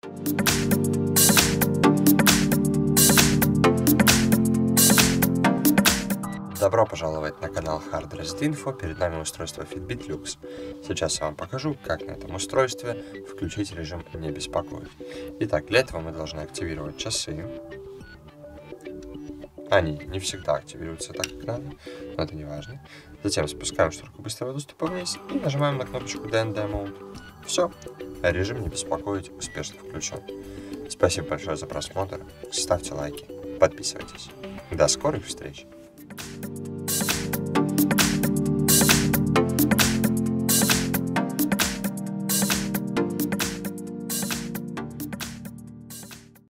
Добро пожаловать на канал Hard Reset Info. Перед нами устройство Fitbit Lux. Сейчас я вам покажу, как на этом устройстве включить режим «Не беспокоить». Итак, для этого мы должны активировать часы. Они не всегда активируются так, как надо, но это не важно. Затем спускаем шторку быстрого доступа вниз и нажимаем на кнопочку DND Mode. Все, режим «Не беспокоить» успешно включен. Спасибо большое за просмотр, ставьте лайки, подписывайтесь. До скорых встреч!